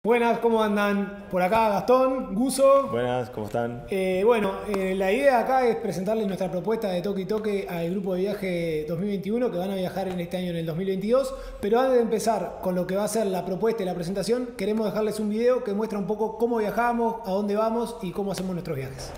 Buenas, ¿cómo andan? Por acá Gastón, Guso. Buenas, ¿cómo están? La idea acá es presentarles nuestra propuesta de Toque y Toque al grupo de viaje 2021 que van a viajar en este año en el 2022. Pero antes de empezar con lo que va a ser la propuesta y la presentación, queremos dejarles un video que muestra un poco cómo viajamos, a dónde vamos y cómo hacemos nuestros viajes.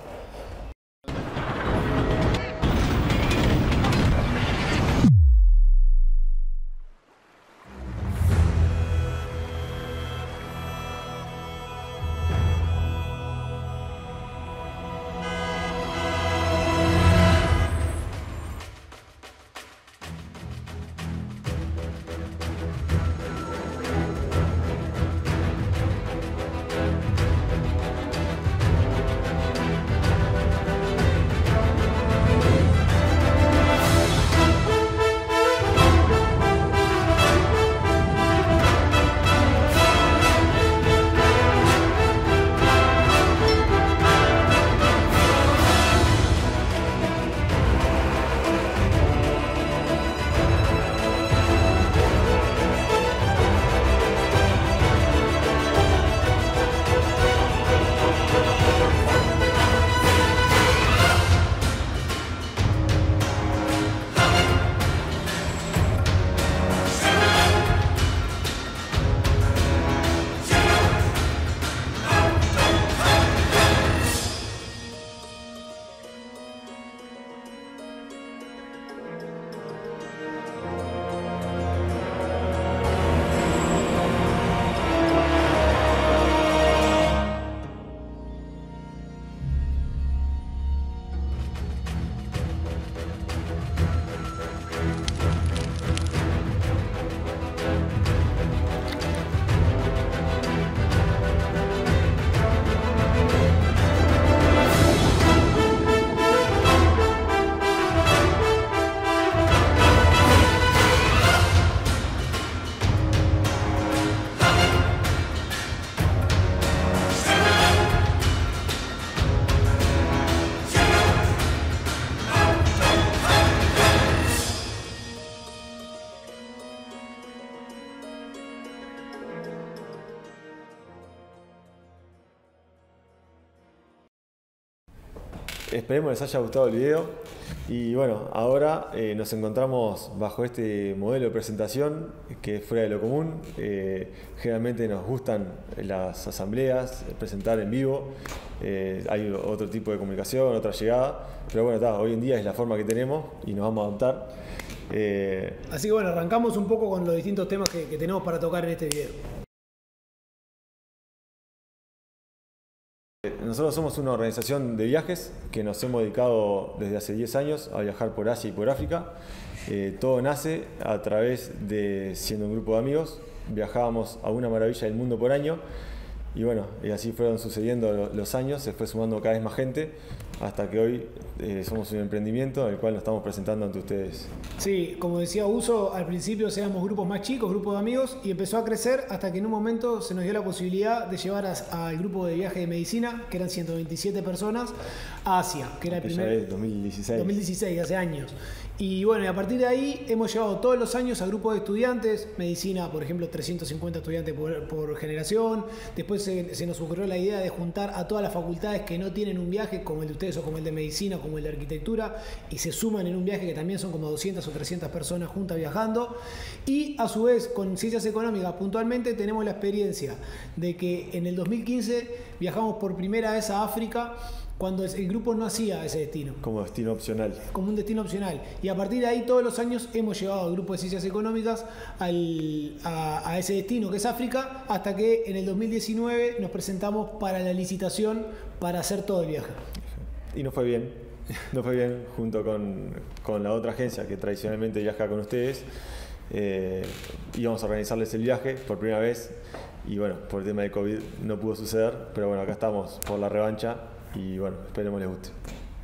Esperemos les haya gustado el video y bueno, ahora nos encontramos bajo este modelo de presentación que es fuera de lo común. Generalmente nos gustan las asambleas, presentar en vivo, hay otro tipo de comunicación, otra llegada, pero bueno, hoy en día es la forma que tenemos y nos vamos a adaptar. Así que bueno, arrancamos un poco con los distintos temas que tenemos para tocar en este video. Nosotros somos una organización de viajes que nos hemos dedicado desde hace 10 años a viajar por Asia y por África. Todo nace a través de siendo un grupo de amigos. Viajábamos a una maravilla del mundo por año y bueno, así fueron sucediendo los años, se fue sumando cada vez más gente hasta que hoy somos un emprendimiento el cual nos estamos presentando ante ustedes. Sí, como decía Uso, al principio éramos grupos más chicos, grupos de amigos, y empezó a crecer hasta que en un momento se nos dio la posibilidad de llevar al grupo de viaje de medicina, que eran 127 personas, a Asia, que era el primer... 2016, hace años. Y bueno, y a partir de ahí hemos llevado todos los años a grupos de estudiantes, medicina, por ejemplo, 350 estudiantes por generación. Después se nos ocurrió la idea de juntar a todas las facultades que no tienen un viaje, como el de ustedes o como el de medicina, como el de arquitectura, y se suman en un viaje que también son como 200 o 300 personas juntas viajando. Y a su vez, con ciencias económicas, puntualmente tenemos la experiencia de que en el 2015 viajamos por primera vez a África, cuando el grupo no hacía ese destino. Como destino opcional. Como un destino opcional. Y a partir de ahí todos los años hemos llevado al grupo de ciencias económicas a ese destino que es África, hasta que en el 2019 nos presentamos para la licitación para hacer todo el viaje. Y nos fue bien. Nos fue bien junto con la otra agencia que tradicionalmente viaja con ustedes. Íbamos a organizarles el viaje por primera vez y bueno, por el tema de COVID no pudo suceder, pero bueno, acá estamos por la revancha. Y bueno, esperemos les guste.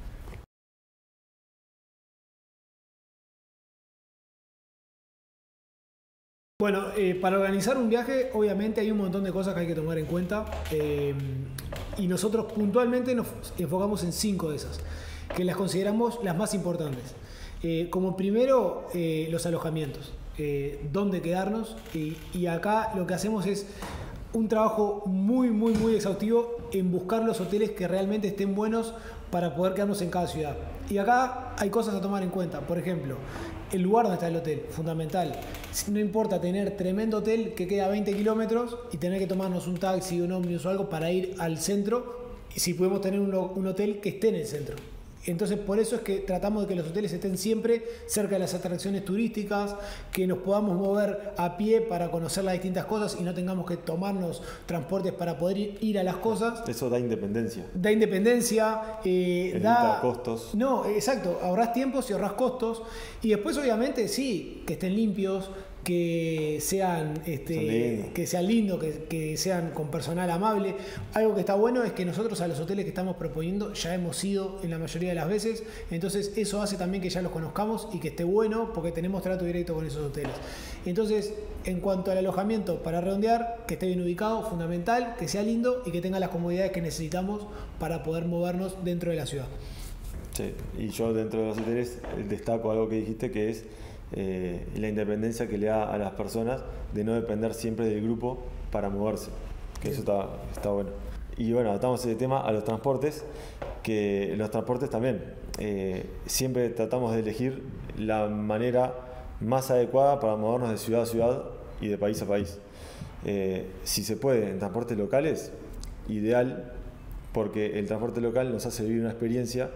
Bueno, para organizar un viaje obviamente hay un montón de cosas que hay que tomar en cuenta y nosotros puntualmente nos enfocamos en 5 de esas, que las consideramos las más importantes. Como primero, los alojamientos, dónde quedarnos y acá lo que hacemos es un trabajo muy exhaustivo en buscar los hoteles que realmente estén buenos para poder quedarnos en cada ciudad. Y acá hay cosas a tomar en cuenta. Por ejemplo, el lugar donde está el hotel, fundamental. No importa tener tremendo hotel que queda a 20 kilómetros y tener que tomarnos un taxi, un ómnibus o algo para ir al centro, si podemos tener un hotel que esté en el centro. Entonces, por eso es que tratamos de que los hoteles estén siempre cerca de las atracciones turísticas, que nos podamos mover a pie para conocer las distintas cosas y no tengamos que tomarnos transportes para poder ir a las cosas. Eso da independencia. Da independencia, evita costos. No, exacto, ahorrás tiempos y ahorrás costos. Y después, obviamente, sí, que estén limpios, que sean lindos, que sean con personal amable. Algo que está bueno es que nosotros a los hoteles que estamos proponiendo ya hemos ido en la mayoría de las veces, entonces eso hace también que ya los conozcamos y que esté bueno porque tenemos trato directo con esos hoteles. Entonces, en cuanto al alojamiento, para redondear, que esté bien ubicado, fundamental, que sea lindo y que tenga las comodidades que necesitamos para poder movernos dentro de la ciudad. Sí, y yo dentro de los hoteles destaco algo que dijiste, que es la independencia que le da a las personas de no depender siempre del grupo para moverse, que eso está bueno. Y bueno, atamos ese tema a los transportes, que los transportes también siempre tratamos de elegir la manera más adecuada para movernos de ciudad a ciudad y de país a país. Si se puede en transportes locales, ideal, porque el transporte local nos hace vivir una experiencia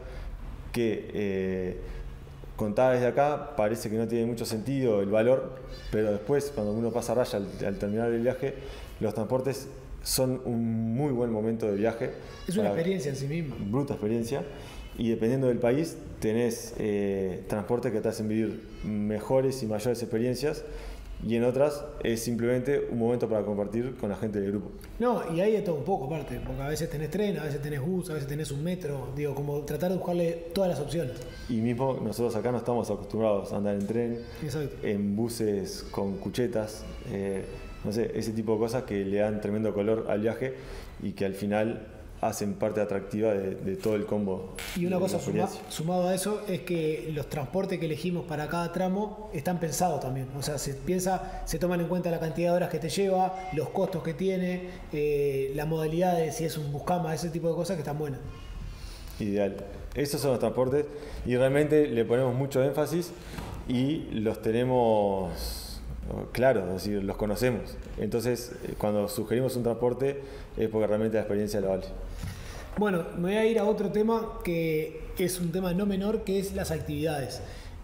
que contada desde acá parece que no tiene mucho sentido el valor, pero después cuando uno pasa raya al terminar el viaje, los transportes son un muy buen momento de viaje. Es una experiencia en sí misma. Bruta experiencia. Y dependiendo del país, tenés transportes que te hacen vivir mejores y mayores experiencias, y en otras es simplemente un momento para compartir con la gente del grupo. No, y hay de todo un poco aparte, porque a veces tenés tren, a veces tenés bus, a veces tenés un metro, digo, como tratar de buscarle todas las opciones. Y mismo nosotros acá no estamos acostumbrados a andar en tren, exacto, en buses con cuchetas, no sé, ese tipo de cosas que le dan tremendo color al viaje y que al final hacen parte atractiva de todo el combo. Y una cosa sumado a eso es que los transportes que elegimos para cada tramo están pensados también. O sea, se toman en cuenta la cantidad de horas que te lleva, los costos que tiene, la modalidad de si es un buscama, ese tipo de cosas que están buenas. Ideal. Esos son los transportes y realmente le ponemos mucho énfasis y los tenemos claro, es decir, los conocemos. Entonces, cuando sugerimos un transporte es porque realmente la experiencia lo vale. Bueno, me voy a ir a otro tema que es un tema no menor, que es las actividades.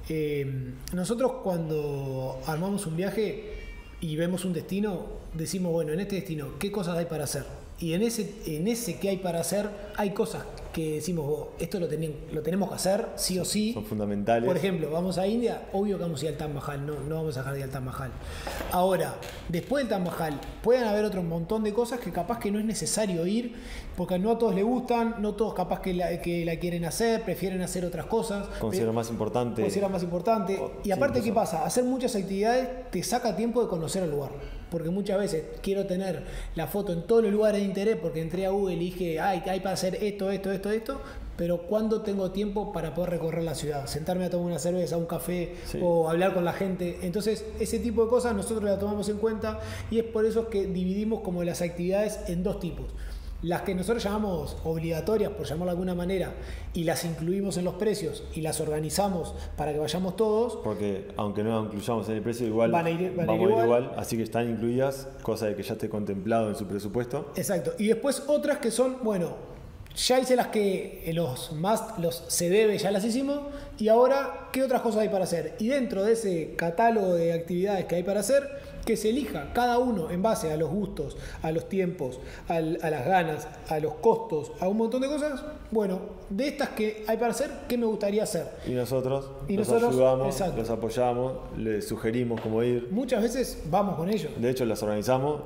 Nosotros cuando armamos un viaje y vemos un destino, decimos, bueno, en este destino, ¿qué cosas hay para hacer? Y en ese que hay para hacer, hay cosas que decimos, esto lo tenemos que hacer, sí o sí. Son fundamentales. Por ejemplo, vamos a India, obvio que vamos a ir al Taj Mahal, no vamos a dejar de ir al Taj Mahal. Ahora, después del Taj Mahal, pueden haber otro montón de cosas que capaz que no es necesario ir, porque no a todos les gustan, no todos capaz que la quieren hacer, prefieren hacer otras cosas. Consideran más importante. Y aparte, ¿qué pasa? Hacer muchas actividades te saca tiempo de conocer el lugar. Porque muchas veces quiero tener la foto en todos los lugares de interés porque entré a Google y dije, hay para hacer esto, pero ¿cuándo tengo tiempo para poder recorrer la ciudad? Sentarme a tomar una cerveza, un café, sí, o hablar con la gente. Entonces, ese tipo de cosas nosotros las tomamos en cuenta y es por eso que dividimos como las actividades en dos tipos. Las que nosotros llamamos obligatorias, por llamarlo de alguna manera, y las incluimos en los precios y las organizamos para que vayamos todos. Porque aunque no las incluyamos en el precio, igual vamos a ir igual, así que están incluidas, cosa de que ya esté contemplado en su presupuesto. Exacto. Y después otras que son, bueno, ya hice las que los se debe, ya las hicimos, y ahora, ¿qué otras cosas hay para hacer? Y dentro de ese catálogo de actividades que hay para hacer, que se elija cada uno en base a los gustos, a los tiempos, a las ganas, a los costos, a un montón de cosas. Bueno, de estas que hay para hacer, ¿qué me gustaría hacer? Y nosotros ayudamos, exacto, los apoyamos, les sugerimos cómo ir. Muchas veces vamos con ellos. De hecho, las organizamos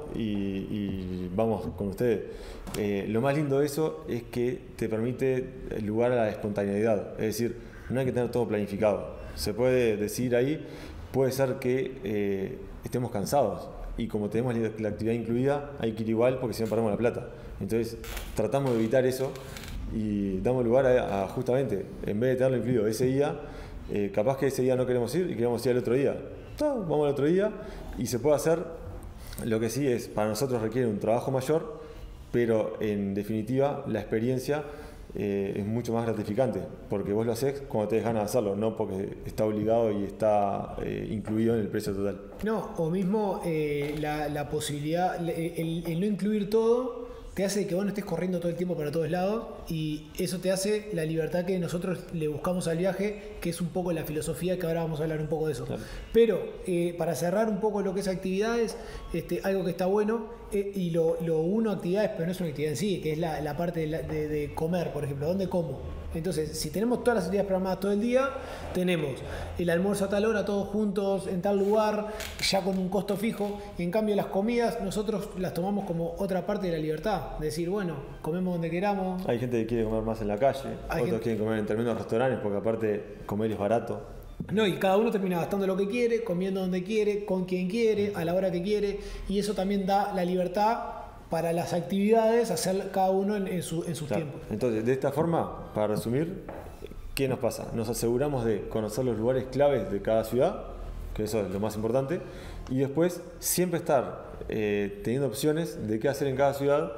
y vamos con ustedes. Lo más lindo de eso es que te permite lugar a la espontaneidad. Es decir, no hay que tener todo planificado. Se puede decidir ahí, puede ser que estemos cansados y como tenemos la actividad incluida hay que ir igual porque si no perdemos la plata. Entonces tratamos de evitar eso y damos lugar a justamente, en vez de tenerlo incluido ese día, capaz que ese día no queremos ir y queremos ir al otro día. Vamos al otro día y se puede hacer Lo que sí es, para nosotros requiere un trabajo mayor, pero en definitiva la experiencia es mucho más gratificante, porque vos lo haces cuando te des ganas de hacerlo, no porque está obligado y está incluido en el precio total. No, o mismo la posibilidad, el no incluir todo, te hace que vos no estés corriendo todo el tiempo para todos lados, y eso te hace la libertad que nosotros le buscamos al viaje, que es un poco la filosofía, que ahora vamos a hablar un poco de eso. Claro. Pero para cerrar un poco lo que es actividades, algo que está bueno, y lo uno actividades, pero no es una actividad en sí, que es la parte de comer, por ejemplo, ¿dónde como? Entonces, si tenemos todas las actividades programadas todo el día, tenemos el almuerzo a tal hora, todos juntos en tal lugar, ya con un costo fijo. Y en cambio las comidas nosotros las tomamos como otra parte de la libertad. Decir, bueno, comemos donde queramos. Hay gente que quiere comer más en la calle, otros quieren comer en tremendos restaurantes, porque aparte comer es barato. No, y cada uno termina gastando lo que quiere, comiendo donde quiere, con quien quiere, a la hora que quiere. Y eso también da la libertad para las actividades, hacer cada uno en sus tiempos. Entonces, de esta forma, para resumir, ¿qué nos pasa? Nos aseguramos de conocer los lugares claves de cada ciudad, que eso es lo más importante, y después siempre estar teniendo opciones de qué hacer en cada ciudad,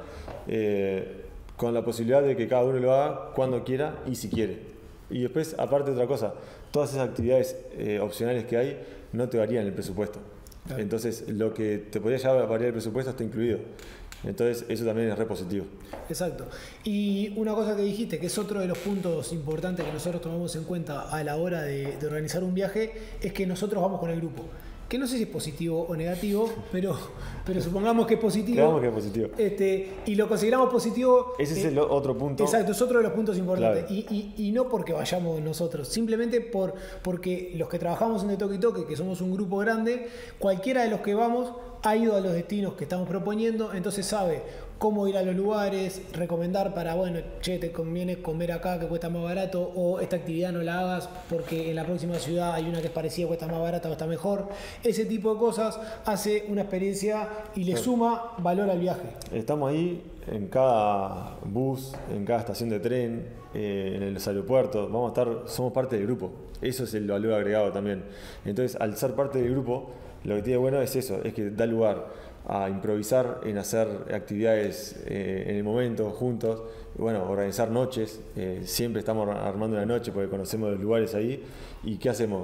con la posibilidad de que cada uno lo haga cuando quiera y si quiere. Y después, aparte otra cosa, todas esas actividades opcionales que hay no te varían el presupuesto. Claro. Entonces, lo que te podría llevar a variar el presupuesto está incluido. Entonces, eso también es re positivo. Exacto. Y una cosa que dijiste, que es otro de los puntos importantes que nosotros tomamos en cuenta a la hora de organizar un viaje, es que nosotros vamos con el grupo. Que no sé si es positivo o negativo, pero supongamos que es positivo. Creamos que es positivo. Y lo consideramos positivo. Ese es el otro punto. Exacto, es otro de los puntos importantes. Claro. Y no porque vayamos nosotros, simplemente porque los que trabajamos en De Toque y Toque, que somos un grupo grande, cualquiera de los que vamos ha ido a los destinos que estamos proponiendo, entonces sabe cómo ir a los lugares, recomendar para, bueno, che, te conviene comer acá que cuesta más barato, o esta actividad no la hagas porque en la próxima ciudad hay una que es parecida, cuesta más barata o está mejor. Ese tipo de cosas hace una experiencia y le suma valor al viaje. Estamos ahí en cada bus, en cada estación de tren, en los aeropuertos, somos parte del grupo. Eso es el valor agregado también. Entonces, al ser parte del grupo, lo que tiene bueno es eso, es que da lugar a improvisar, en hacer actividades en el momento, juntos, bueno, organizar noches, siempre estamos armando una noche porque conocemos los lugares ahí, y ¿qué hacemos?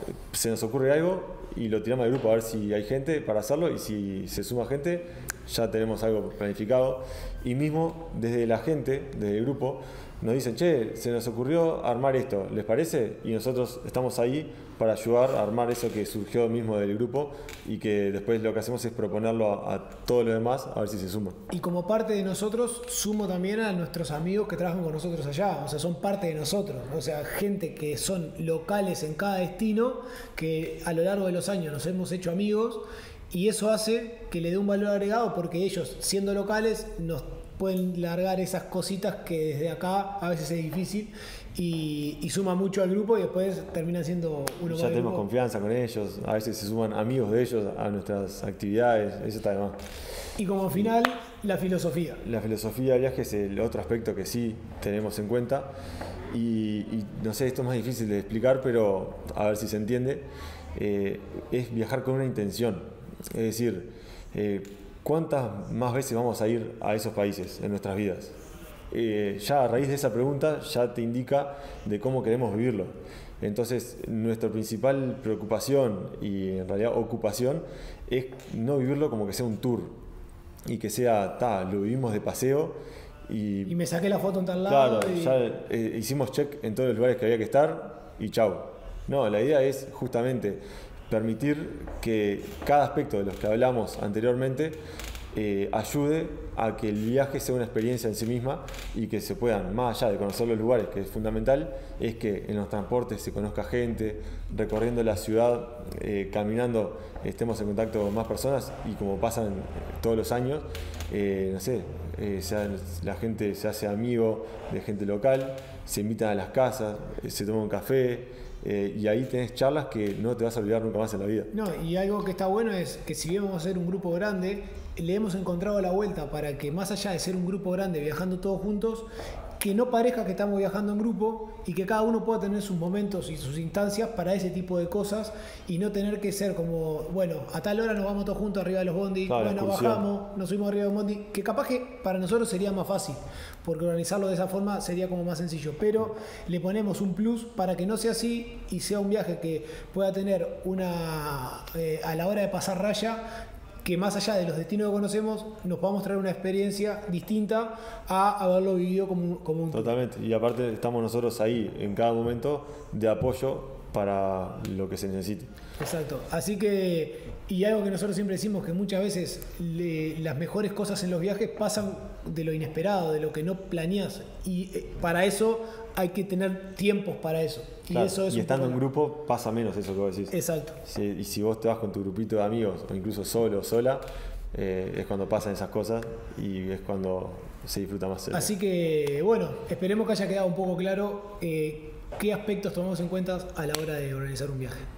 Se nos ocurre algo y lo tiramos al grupo a ver si hay gente para hacerlo, y si se suma gente, ya tenemos algo planificado, y mismo desde la gente, desde el grupo, nos dicen, che, se nos ocurrió armar esto, ¿les parece? Y nosotros estamos ahí para ayudar a armar eso que surgió mismo del grupo, y que después lo que hacemos es proponerlo a todos los demás a ver si se suman. Y como parte de nosotros, sumo también a nuestros amigos que trabajan con nosotros allá, o sea, son parte de nosotros, o sea, gente que son locales en cada destino, que a lo largo de los años nos hemos hecho amigos, y eso hace que le dé un valor agregado, porque ellos, siendo locales, nos pueden largar esas cositas que desde acá a veces es difícil, y suma mucho al grupo, y después terminan siendo uno más. Ya tenemos confianza con ellos, a veces se suman amigos de ellos a nuestras actividades, eso está de más. Y como final, la filosofía. La filosofía de viaje es el otro aspecto que sí tenemos en cuenta, y no sé, esto es más difícil de explicar, pero a ver si se entiende. Es viajar con una intención, es decir, ¿cuántas más veces vamos a ir a esos países en nuestras vidas? Ya a raíz de esa pregunta ya te indica de cómo queremos vivirlo. Entonces, nuestra principal preocupación y en realidad ocupación es no vivirlo como que sea un tour, y que sea, lo vivimos de paseo y me saqué la foto en tal lado. Claro, ya hicimos check en todos los lugares que había que estar y chau. No, la idea es justamente permitir que cada aspecto de los que hablamos anteriormente ayude a que el viaje sea una experiencia en sí misma, y que se puedan, más allá de conocer los lugares, que es fundamental, es que en los transportes se conozca gente, recorriendo la ciudad, caminando, estemos en contacto con más personas, y como pasan todos los años, no sé, la gente se hace amigo de gente local, se invitan a las casas, se toma un café, y ahí tenés charlas que no te vas a olvidar nunca más en la vida. No, y algo que está bueno es que si bien vamos a ser un grupo grande, le hemos encontrado la vuelta para que, más allá de ser un grupo grande viajando todos juntos, que no parezca que estamos viajando en grupo y que cada uno pueda tener sus momentos y sus instancias para ese tipo de cosas y no tener que ser como, bueno, a tal hora nos vamos todos juntos arriba de los bondi, claro, bueno, bajamos, nos subimos arriba de los bondi, que capaz que para nosotros sería más fácil, porque organizarlo de esa forma sería como más sencillo, pero le ponemos un plus para que no sea así y sea un viaje que pueda tener a la hora de pasar raya, que más allá de los destinos que conocemos, nos podamos traer una experiencia distinta a haberlo vivido como un... Totalmente, y aparte estamos nosotros ahí en cada momento de apoyo para lo que se necesite. Exacto, así que, y algo que nosotros siempre decimos, que muchas veces las mejores cosas en los viajes pasan de lo inesperado, de lo que no planeas, y para eso hay que tener tiempos para eso. Claro, y eso es y estando en grupo pasa menos eso que vos decís. Exacto. Y si vos te vas con tu grupito de amigos, o incluso solo o sola, es cuando pasan esas cosas y es cuando se disfruta más. Así que, bueno, esperemos que haya quedado un poco claro qué aspectos tomamos en cuenta a la hora de organizar un viaje.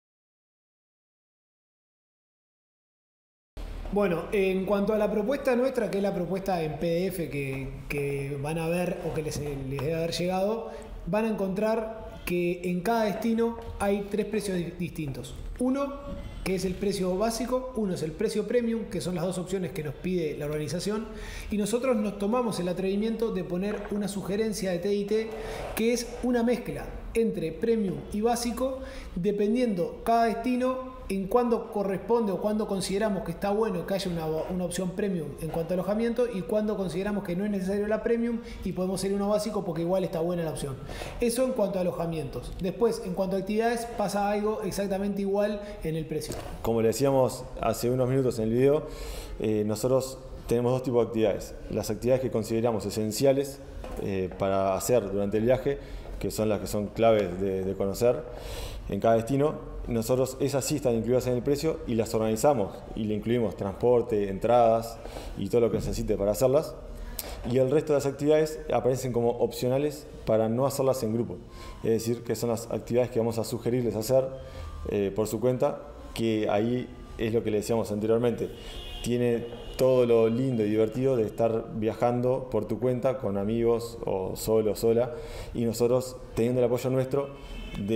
Bueno, en cuanto a la propuesta nuestra, que es la propuesta en PDF que van a ver o que les debe haber llegado, van a encontrar que en cada destino hay 3 precios distintos. Uno, que es el precio básico, uno es el precio premium, que son las 2 opciones que nos pide la organización, y nosotros nos tomamos el atrevimiento de poner una sugerencia de TIT que es una mezcla entre premium y básico, dependiendo cada destino en cuándo corresponde o cuándo consideramos que está bueno que haya una opción premium en cuanto a alojamiento y cuándo consideramos que no es necesario la premium y podemos ir uno básico porque igual está buena la opción. Eso en cuanto a alojamientos. Después, en cuanto a actividades, pasa algo exactamente igual en el precio. Como le decíamos hace unos minutos en el video, nosotros tenemos 2 tipos de actividades. Las actividades que consideramos esenciales para hacer durante el viaje, que son las que son claves de conocer en cada destino. Nosotros esas sí están incluidas en el precio y las organizamos y le incluimos transporte, entradas y todo lo que necesite para hacerlas. Y el resto de las actividades aparecen como opcionales para no hacerlas en grupo. Es decir, que son las actividades que vamos a sugerirles hacer por su cuenta, que ahí es lo que le decíamos anteriormente. Tiene todo lo lindo y divertido de estar viajando por tu cuenta con amigos o solo o sola y nosotros teniendo el apoyo nuestro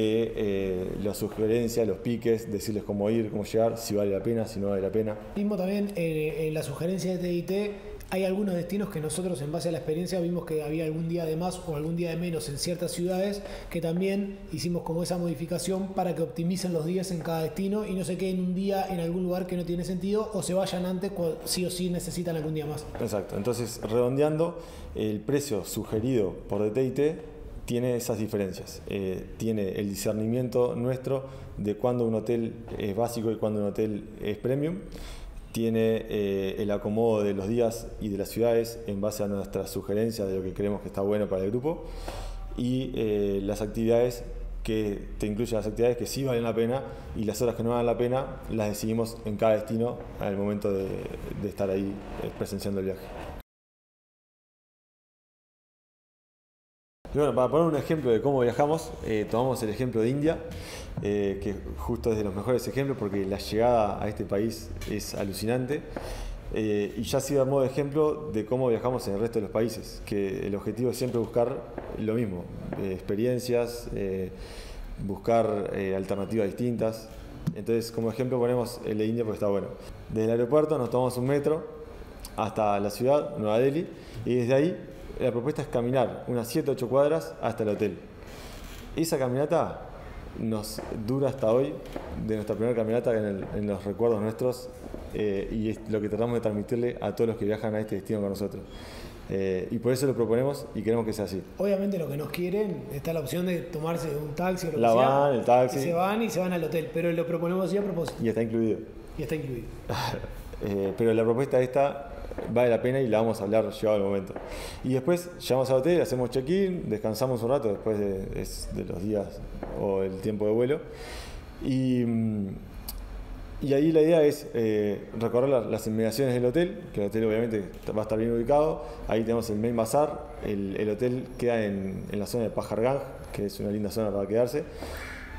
de las sugerencias, los piques, decirles cómo ir, cómo llegar, si vale la pena, si no vale la pena. Mismo también en la sugerencia de TIT hay algunos destinos que nosotros en base a la experiencia vimos que había algún día de más o algún día de menos en ciertas ciudades, que también hicimos como esa modificación para que optimicen los días en cada destino y no se queden un día en algún lugar que no tiene sentido o se vayan antes sí o sí necesitan algún día más. Exacto, entonces redondeando, el precio sugerido por TIT tiene esas diferencias, tiene el discernimiento nuestro de cuándo un hotel es básico y cuándo un hotel es premium, tiene el acomodo de los días y de las ciudades en base a nuestras sugerencias de lo que creemos que está bueno para el grupo y las actividades que te incluyen las actividades que sí valen la pena y las horas que no valen la pena las decidimos en cada destino al momento de estar ahí presenciando el viaje. Y bueno, para poner un ejemplo de cómo viajamos, tomamos el ejemplo de India, que justo es de los mejores ejemplos porque la llegada a este país es alucinante. Y ya ha sido a modo de ejemplo de cómo viajamos en el resto de los países, que el objetivo es siempre buscar lo mismo, experiencias, buscar alternativas distintas. Entonces, como ejemplo ponemos el de India porque está bueno. Desde el aeropuerto nos tomamos un metro hasta la ciudad, Nueva Delhi, y desde ahí la propuesta es caminar unas 7-8 cuadras hasta el hotel. Esa caminata nos dura hasta hoy, de nuestra primera caminata en los recuerdos nuestros, y es lo que tratamos de transmitirle a todos los que viajan a este destino con nosotros. Y por eso lo proponemos y queremos que sea así. Obviamente lo que nos quieren está la opción de tomarse un taxi o lo la que van, sea, el taxi. y se van al hotel, pero lo proponemos así a propósito. Y está incluido. Y está incluido. Pero la propuesta esta vale la pena y la vamos a hablar llegado el momento. Y después llegamos al hotel, hacemos check-in, descansamos un rato después de los días o el tiempo de vuelo. Y ahí la idea es recorrer las inmediaciones del hotel, que el hotel obviamente va a estar bien ubicado. Ahí tenemos el Main Bazaar, el hotel queda en la zona de Paharganj, que es una linda zona para quedarse.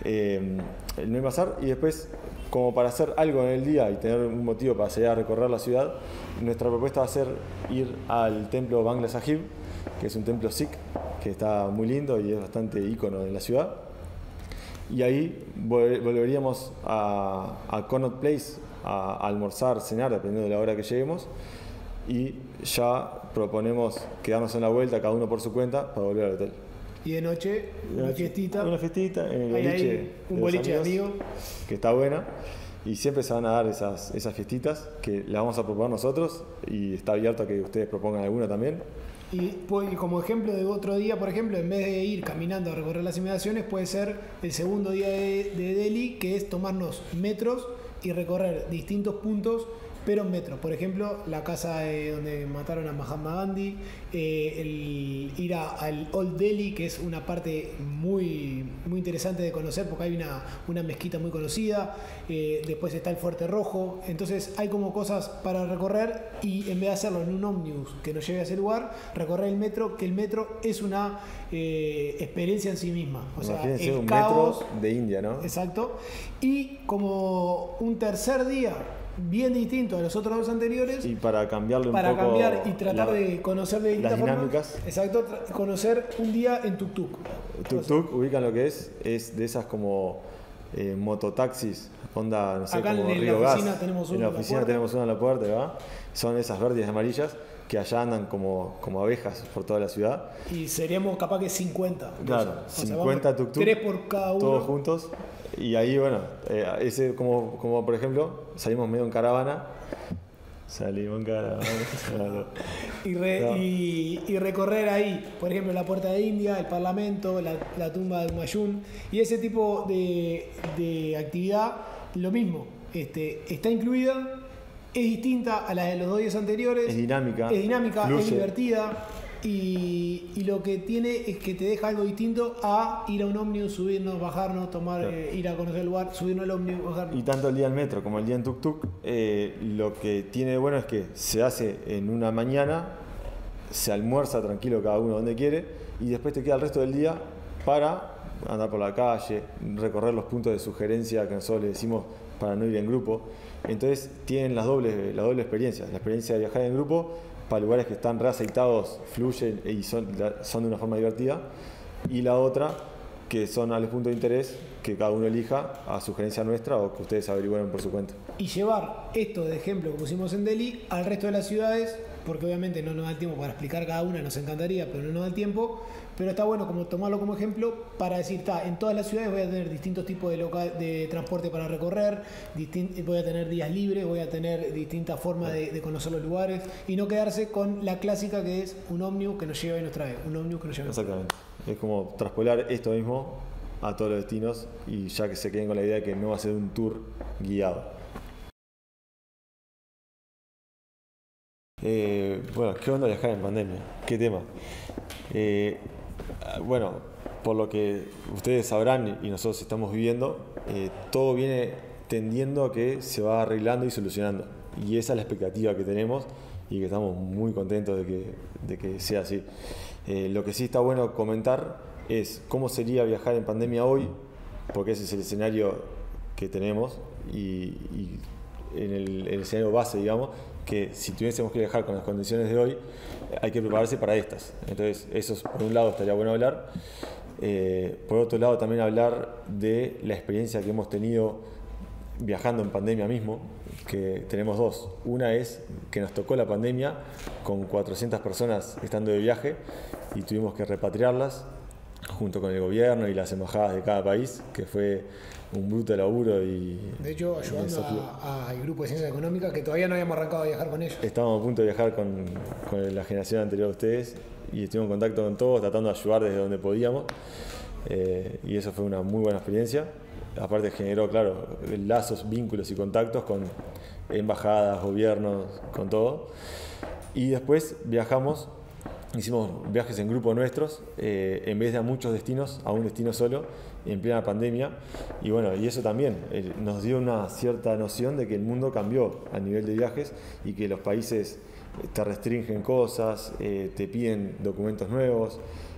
el Noy Bazar. Y después, como para hacer algo en el día y tener un motivo para salir a recorrer la ciudad, nuestra propuesta va a ser ir al templo Bangla Sahib, que es un templo sikh que está muy lindo y es bastante ícono en la ciudad. Y ahí volveríamos a Connaught Place a almorzar, cenar, dependiendo de la hora que lleguemos. Y ya proponemos quedarnos en la vuelta, cada uno por su cuenta, para volver al hotel. Y de noche, una fiestita. Una fiestita en el boliche. Un boliche de amigos. Que está buena. Y siempre se van a dar esas fiestitas que las vamos a proponer nosotros. Y está abierto a que ustedes propongan alguna también. Y como ejemplo de otro día, por ejemplo, en vez de ir caminando a recorrer las inmediaciones, puede ser el segundo día de Delhi, que es tomarnos metros y recorrer distintos puntos, pero en metro. Por ejemplo, la casa donde mataron a Mahatma Gandhi, ir al Old Delhi, que es una parte muy, muy interesante de conocer porque hay una mezquita muy conocida. Después está el Fuerte Rojo. Entonces hay como cosas para recorrer, y en vez de hacerlo en un ómnibus que nos lleve a ese lugar, recorrer el metro, que el metro es una experiencia en sí misma. O sea, imagínense el un caos, metro de India, ¿no? Exacto. Y como un tercer día bien distinto a los otros dos anteriores, y para cambiarle un para poco cambiar y tratar de conocer de las distintas dinámicas. formas. Exacto, conocer un día en tuk-tuk. Tuk-tuk, ubican lo que es de esas como mototaxis, onda, no sé, acá como en Río la Gas. oficina tenemos uno en la oficina tenemos uno en la puerta, ¿verdad? Son esas verdes y amarillas que allá andan como abejas por toda la ciudad. Y seríamos capaz que 50. Claro, o sea, 50 tuk-tuk. 3 por cada uno. Todos juntos. Y ahí, bueno, ese como por ejemplo, salimos medio en caravana. Y recorrer ahí, por ejemplo, la Puerta de India, el Parlamento, la tumba de Humayun, y ese tipo de actividad, lo mismo, está incluida, es distinta a la de los 2 días anteriores, es dinámica, es divertida, y lo que tiene es que te deja algo distinto a ir a un ómnibus, subirnos, bajarnos, tomar, claro, ir a conocer el lugar, subirnos al ómnibus, bajarnos. Y tanto el día en metro como el día en tuk-tuk, lo que tiene de bueno es que se hace en una mañana, se almuerza tranquilo cada uno donde quiere, y después te queda el resto del día para andar por la calle, recorrer los puntos de sugerencia que nosotros le decimos para no ir en grupo. Entonces tienen la doble experiencia, la experiencia de viajar en grupo para lugares que están reaceitados, fluyen y son de una forma divertida, y la otra que son a los puntos de interés que cada uno elija a sugerencia nuestra o que ustedes averigüen por su cuenta. Y llevar esto de ejemplo que pusimos en Delhi al resto de las ciudades, porque obviamente no nos da el tiempo para explicar cada una, nos encantaría, pero no nos da el tiempo. Pero está bueno como tomarlo como ejemplo para decir, en todas las ciudades voy a tener distintos tipos de transporte para recorrer, voy a tener días libres, voy a tener distintas formas de conocer los lugares, y no quedarse con la clásica que es un ómnibus que nos lleva y nos trae, un ómnibus que nos lleva. Exactamente. Es como traspolar esto mismo a todos los destinos, y ya que se queden con la idea de que no va a ser un tour guiado. Bueno, ¿qué onda viajar en pandemia? ¿Qué tema? Bueno, por lo que ustedes sabrán y nosotros estamos viviendo, todo viene tendiendo a que se va arreglando y solucionando. Y esa es la expectativa que tenemos y que estamos muy contentos de que sea así. Lo que sí está bueno comentar es cómo sería viajar en pandemia hoy, porque ese es el escenario que tenemos y en el escenario base, digamos, que si tuviésemos que viajar con las condiciones de hoy, hay que prepararse para estas. Entonces, eso por un lado estaría bueno hablar. Por otro lado, también hablar de la experiencia que hemos tenido viajando en pandemia mismo, que tenemos dos. Una es que nos tocó la pandemia con 400 personas estando de viaje y tuvimos que repatriarlas junto con el gobierno y las embajadas de cada país, que fue un bruto laburo. Y de hecho, ayudando al grupo de ciencias económicas, que todavía no habíamos arrancado a viajar con ellos. Estábamos a punto de viajar con la generación anterior a ustedes y estuvimos en contacto con todos, tratando de ayudar desde donde podíamos, y eso fue una muy buena experiencia. Aparte generó, claro, lazos, vínculos y contactos con embajadas, gobiernos, con todo. Y después hicimos viajes en grupo nuestros, en vez de a muchos destinos, a un destino solo, en plena pandemia. Y bueno, y eso también nos dio una cierta noción de que el mundo cambió a nivel de viajes y que los países te restringen cosas, te piden documentos nuevos,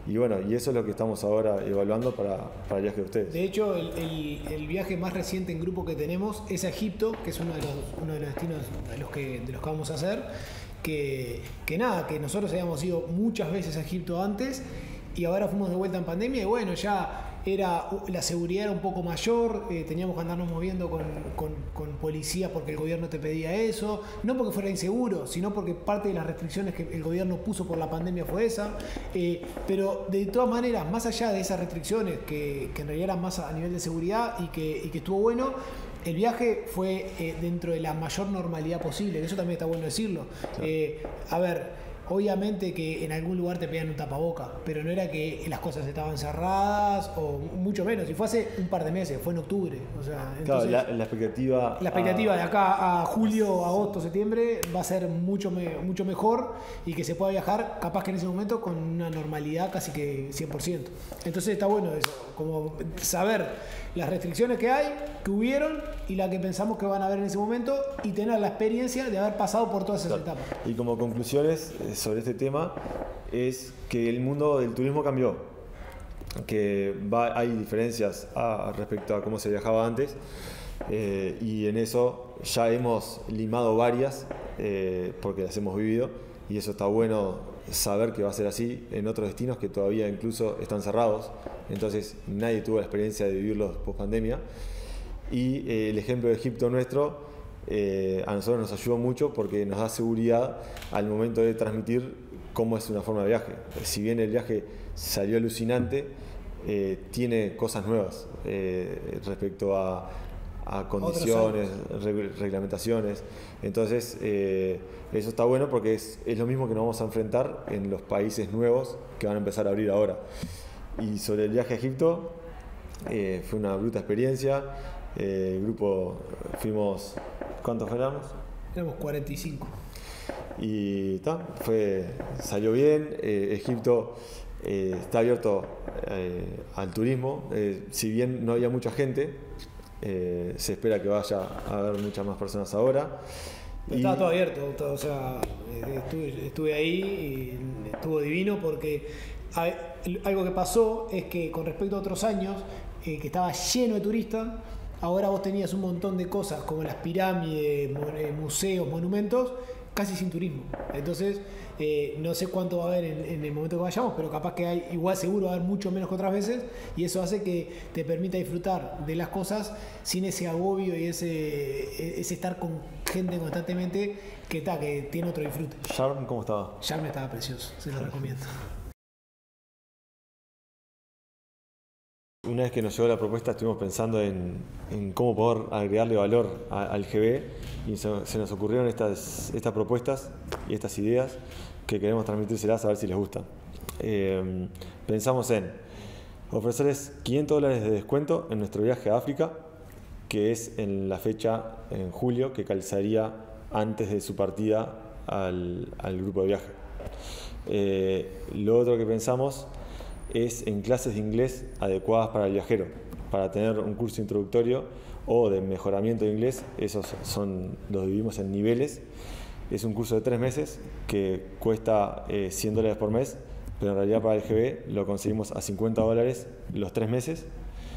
Y bueno, y eso es lo que estamos ahora evaluando para el viaje de ustedes. De hecho, el viaje más reciente en grupo que tenemos es a Egipto, que es uno de los destinos de los que vamos a hacer. Que nosotros habíamos ido muchas veces a Egipto antes y ahora fuimos de vuelta en pandemia y bueno, ya la seguridad era un poco mayor, teníamos que andarnos moviendo con policías porque el gobierno te pedía eso, no porque fuera inseguro, sino porque parte de las restricciones que el gobierno puso por la pandemia fue esa, pero de todas maneras, más allá de esas restricciones que en realidad eran más a nivel de seguridad y que estuvo bueno, el viaje fue dentro de la mayor normalidad posible, que eso también está bueno decirlo. Sí. A ver, obviamente que en algún lugar te pedían un tapaboca, pero no era que las cosas estaban cerradas o mucho menos. Y fue hace un par de meses, fue en octubre. O sea, entonces, claro, la expectativa... La expectativa de acá a julio, agosto, septiembre va a ser mucho mejor y que se pueda viajar capaz que en ese momento con una normalidad casi que 100%. Entonces está bueno eso, como saber las restricciones que hay, que hubieron y la que pensamos que van a haber en ese momento y tener la experiencia de haber pasado por todas esas etapas. Y como conclusiones sobre este tema es que el mundo del turismo cambió, que hay diferencias respecto a cómo se viajaba antes y en eso ya hemos limado varias porque las hemos vivido y eso está bueno saber que va a ser así en otros destinos que todavía incluso están cerrados, entonces nadie tuvo la experiencia de vivirlos post pandemia y el ejemplo de Egipto nuestro a nosotros nos ayudó mucho porque nos da seguridad al momento de transmitir cómo es una forma de viaje. Si bien el viaje salió alucinante, tiene cosas nuevas respecto a condiciones, reglamentaciones. Entonces, eso está bueno porque es lo mismo que nos vamos a enfrentar en los países nuevos que van a empezar a abrir ahora. Y sobre el viaje a Egipto, fue una bruta experiencia. El grupo fuimos, ¿cuántos éramos? Éramos 45. Y salió bien. Egipto está abierto al turismo. Si bien no había mucha gente, se espera que vaya a haber muchas más personas ahora. Estaba todo abierto, o sea, estuve ahí y estuvo divino porque algo que pasó es que con respecto a otros años, que estaba lleno de turistas, ahora vos tenías un montón de cosas como las pirámides, museos, monumentos, casi sin turismo. Entonces, no sé cuánto va a haber en el momento que vayamos, pero capaz que igual seguro va a haber mucho menos que otras veces y eso hace que te permita disfrutar de las cosas sin ese agobio y ese estar con gente constantemente que tiene otro disfrute. ¿Sharm cómo estaba? Sharm estaba precioso, se lo recomiendo. Una vez que nos llegó la propuesta estuvimos pensando en cómo poder agregarle valor al GB y se nos ocurrieron estas propuestas y estas ideas que queremos transmitírselas a ver si les gustan. Pensamos en ofrecerles $500 de descuento en nuestro viaje a África, que es en la fecha en julio que calzaría antes de su partida al grupo de viaje. Lo otro que pensamos es en clases de inglés adecuadas para el viajero, para tener un curso introductorio o de mejoramiento de inglés. Esos los dividimos en niveles. Es un curso de 3 meses que cuesta $100 por mes, pero en realidad para el GB lo conseguimos a $50 los 3 meses.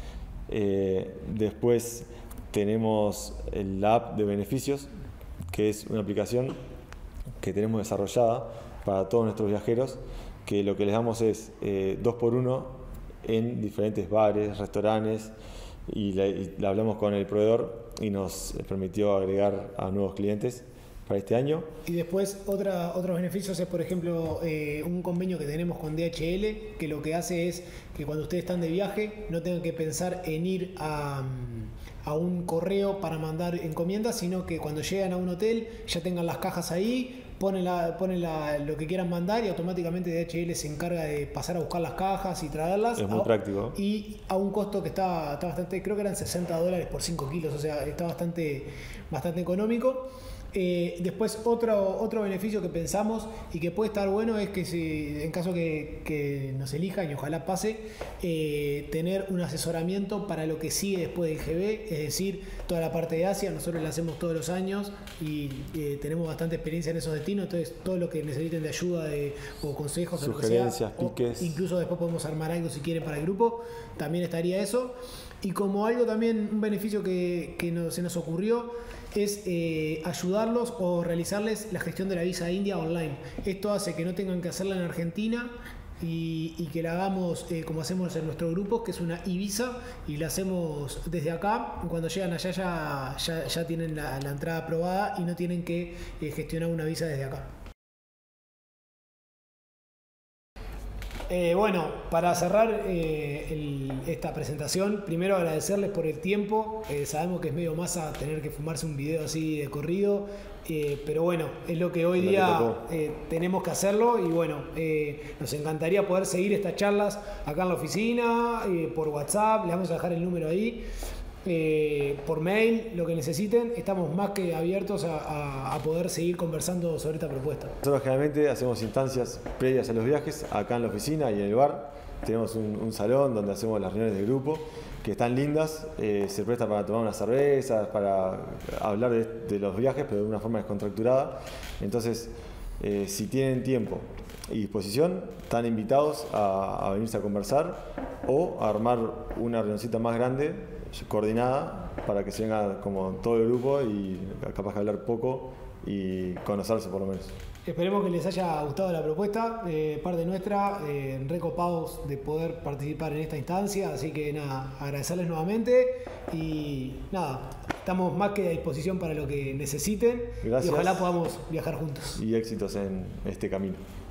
Después tenemos la app de beneficios, que es una aplicación que tenemos desarrollada para todos nuestros viajeros, que lo que les damos es 2x1 en diferentes bares, restaurantes y hablamos con el proveedor y nos permitió agregar a nuevos clientes para este año. Y después otros beneficios es, por ejemplo, un convenio que tenemos con DHL, que lo que hace es que cuando ustedes están de viaje no tengan que pensar en ir a un correo para mandar encomiendas, sino que cuando llegan a un hotel ya tengan las cajas ahí, ponen lo que quieran mandar y automáticamente DHL se encarga de pasar a buscar las cajas y traerlas. Es muy práctico. Y a un costo que está bastante, creo que eran $60 por 5 kilos, o sea, está bastante económico. Después otro beneficio que pensamos y que puede estar bueno es que si, en caso que nos elijan y ojalá pase, tener un asesoramiento para lo que sigue después del GB, es decir, toda la parte de Asia. Nosotros la hacemos todos los años y tenemos bastante experiencia en esos destinos, entonces todo lo que necesiten de ayuda o consejos, sugerencias, piques, incluso después podemos armar algo si quieren para el grupo, también estaría eso. Y como algo también, un beneficio que se nos ocurrió es ayudarlos o realizarles la gestión de la visa India online. Esto hace que no tengan que hacerla en Argentina y que la hagamos como hacemos en nuestro grupo, que es una e-visa, y la hacemos desde acá. Cuando llegan allá ya tienen la entrada aprobada y no tienen que gestionar una visa desde acá. Bueno, para cerrar esta presentación, primero agradecerles por el tiempo. Sabemos que es medio masa tener que fumarse un video así de corrido, pero bueno, es lo que hoy día tenemos que hacerlo. Y bueno, nos encantaría poder seguir estas charlas acá en la oficina, por WhatsApp, les vamos a dejar el número ahí. Por mail, lo que necesiten, estamos más que abiertos a poder seguir conversando sobre esta propuesta. Nosotros generalmente hacemos instancias previas a los viajes acá en la oficina y en el bar. Tenemos un salón donde hacemos las reuniones de grupo que están lindas, se presta para tomar unas cervezas, para hablar de los viajes, pero de una forma descontracturada. Entonces, si tienen tiempo y disposición, están invitados a venirse a conversar o a armar una reunioncita más grande, coordinada, para que se venga como todo el grupo y capaz de hablar poco y conocerse por lo menos. Esperemos que les haya gustado la propuesta, parte nuestra, recopados de poder participar en esta instancia, así que nada, agradecerles nuevamente y nada, estamos más que a disposición para lo que necesiten. Gracias. Y ojalá podamos viajar juntos. Y éxitos en este camino.